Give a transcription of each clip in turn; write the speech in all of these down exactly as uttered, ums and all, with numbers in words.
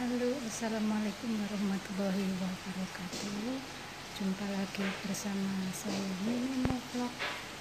Halo, assalamualaikum warahmatullahi wabarakatuh. Jumpa lagi bersama saya Mimi Vlog.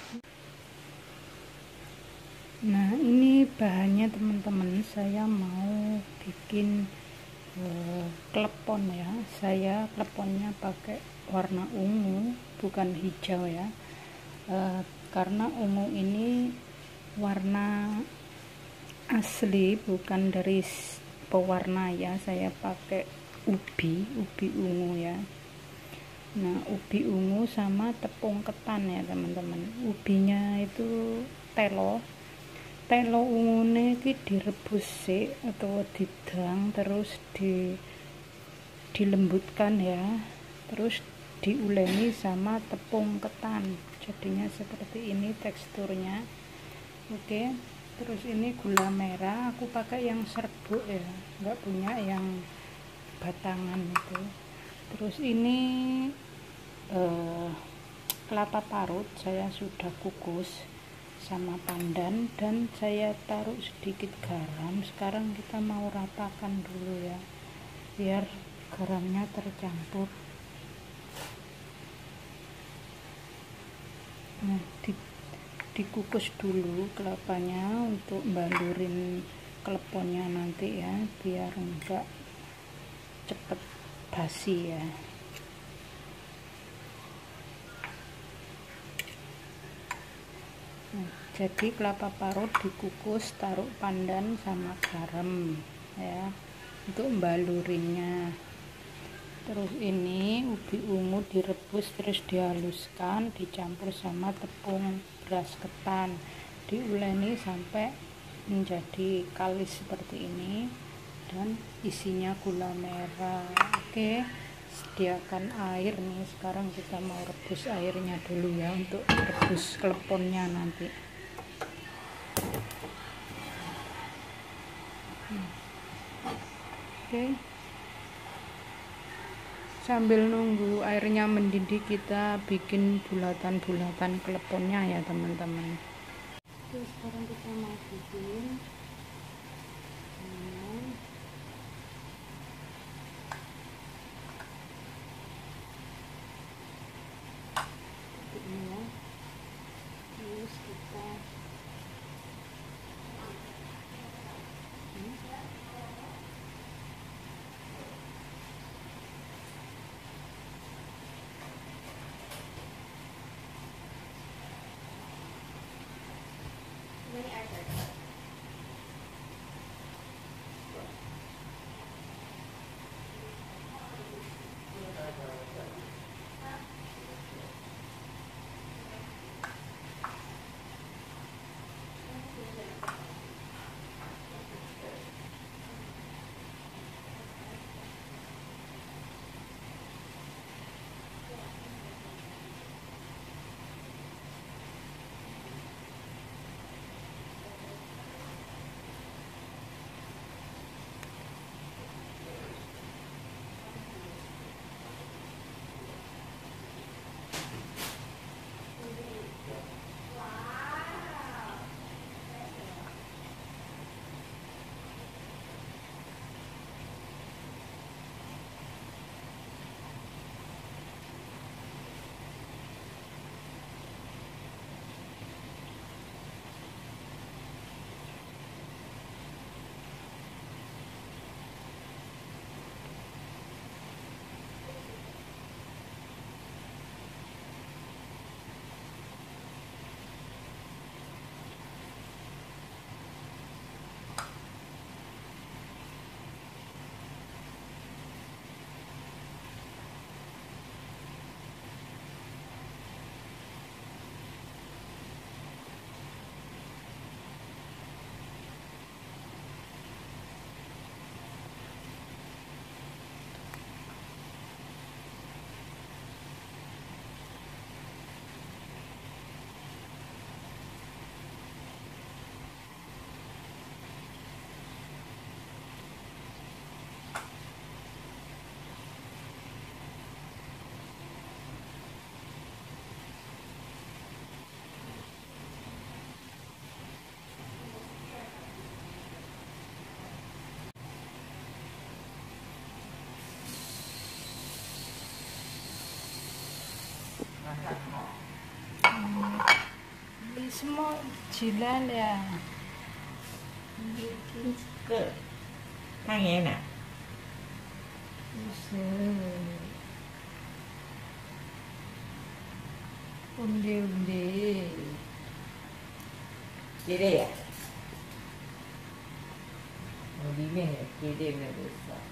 Nah, ini bahannya teman-teman. Saya mau bikin uh, klepon ya. Saya kleponnya pakai warna ungu, bukan hijau ya. Uh, karena ungu ini warna asli, bukan dari pewarna ya. Saya pakai ubi ubi ungu ya. Nah, ubi ungu sama tepung ketan ya teman-teman. Ubinya itu telo telo ungune iki direbus sik atau didang, terus di dilembutkan ya, terus diuleni sama tepung ketan, jadinya seperti ini teksturnya. Oke, terus ini gula merah, aku pakai yang serbuk ya, nggak punya yang batangan itu. Terus ini eh, kelapa parut saya sudah kukus sama pandan, dan saya taruh sedikit garam. Sekarang kita mau ratakan dulu ya, biar garamnya tercampur. Nah, di dikukus dulu kelapanya untuk balurin kleponnya nanti ya, biar enggak cepet basi ya. Nah, jadi kelapa parut dikukus, taruh pandan sama garam ya untuk balurinnya. Terus ini ubi ungu direbus, terus dihaluskan, dicampur sama tepung beras ketan, diuleni sampai menjadi kalis seperti ini, dan isinya gula merah. Oke, sediakan air nih. Sekarang kita mau rebus airnya dulu ya, untuk rebus kleponnya nanti. Oke, sambil nunggu airnya mendidih, kita bikin bulatan-bulatan kleponnya ya teman-teman. Oke, sekarang kita mau bikin ini. Seperti ini ya. Terus kita ini. Ini semua jilal ya. Ke kangen nak. Undi-undi. Kira ya? Oh, dia ni kira ni besar.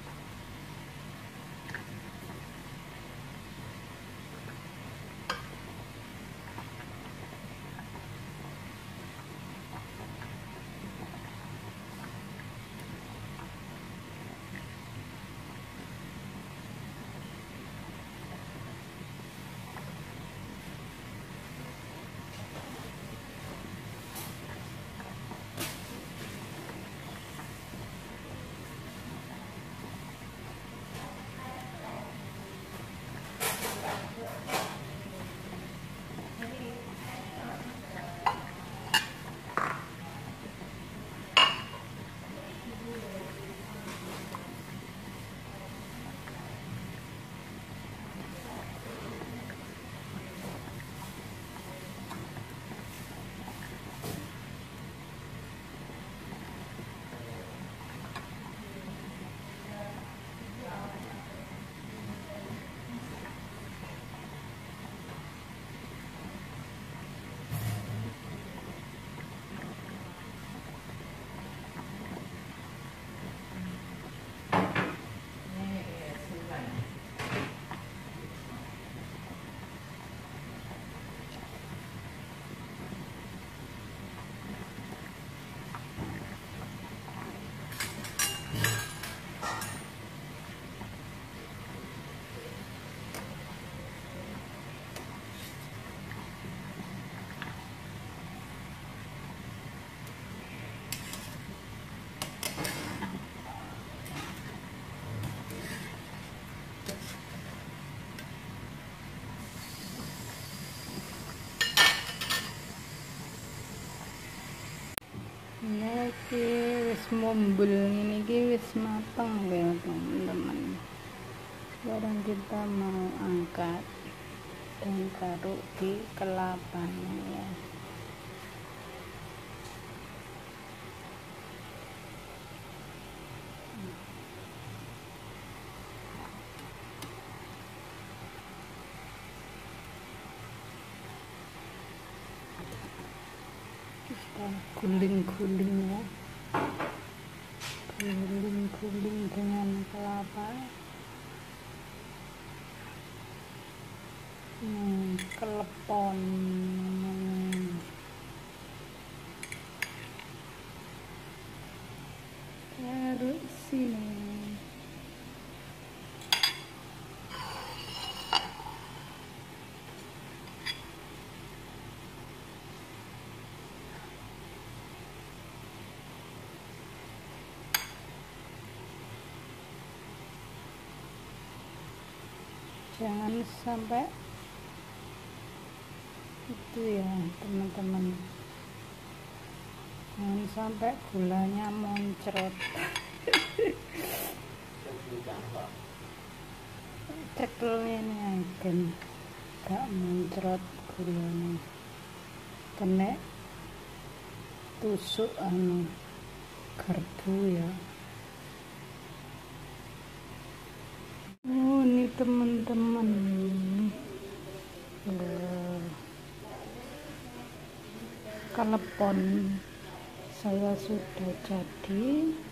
Ini ki wis mumbul, ini ki wis matang ya teman-teman. Sekarang kita mau angkat dan taruh di kelapanya ya. Kita guling-guling ya, guling-guling dengan kelapa. Hmm, kelepon. Taruh sini. Jangan sampai itu ya teman-teman, jangan sampai gulanya moncrot. Cekelnya ini akan gak moncrot gulanya, kena tusuk anu garpu ya. Oh ini teman-teman, kelepon saya sudah jadi.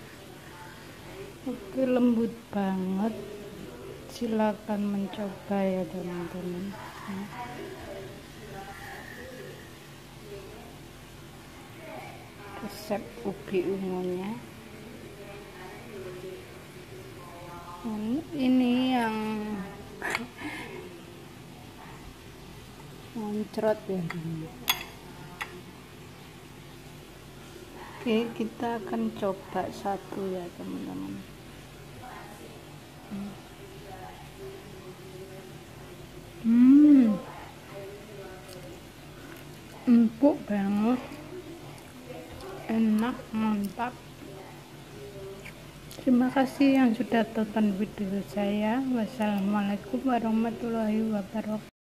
Oke, lembut banget, silakan mencoba ya teman-teman. Resep ubi ungunya ini yang moncrot ya. Oke, kita akan coba satu ya teman-teman. Hmm, empuk banget, enak, mantap. Terima kasih yang sudah tonton video saya. Wassalamualaikum warahmatullahi wabarakatuh.